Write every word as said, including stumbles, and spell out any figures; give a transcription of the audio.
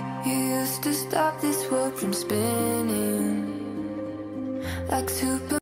You used to stop this world from spinning like super